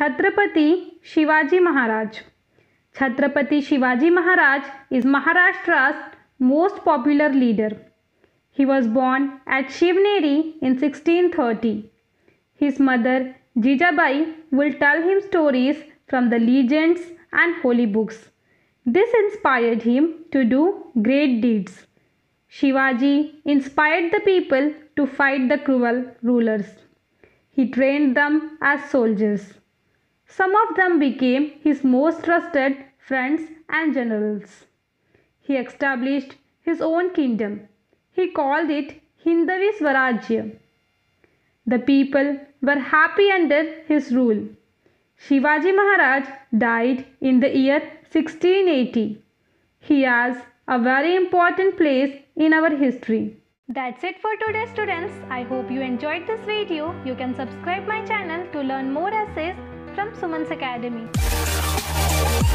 Chhatrapati Shivaji Maharaj. Chhatrapati Shivaji Maharaj is Maharashtra's most popular leader. He was born at Shivneri in 1630. His mother Jijabai will tell him stories from the legends and holy books. This inspired him to do great deeds. Shivaji inspired the people to fight the cruel rulers. He trained them as soldiers. Some of them became his most trusted friends and generals. He established his own kingdom. He called it Hindavi Swarajya. The people were happy under his rule. Shivaji Maharaj died in the year 1680. He has a very important place in our history. That's it for today, students. I hope you enjoyed this video. You can subscribe my channel to learn more essays from Suman's Academy.